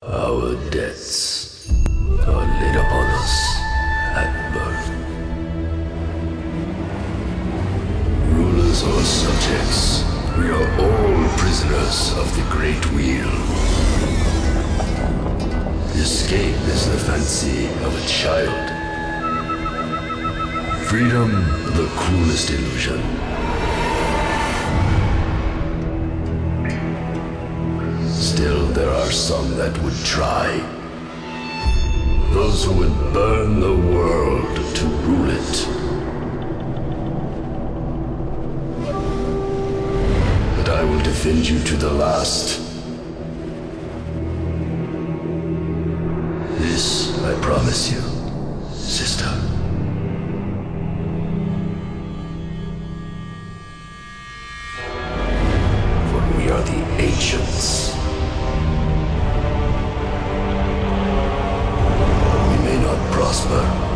Our debts are laid upon us at birth. Rulers or subjects, we are all prisoners of the Great Wheel. Escape is the fancy of a child. Freedom, the cruelest illusion. Still, there are some that would try. Those who would burn the world to rule it. But I will defend you to the last. This I promise you, sister. For we are the ancients. We may not prosper,